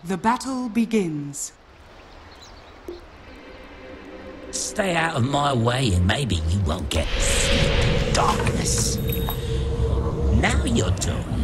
The battle begins. Stay out of my way and maybe you won't get sick of darkness. Now you're talking.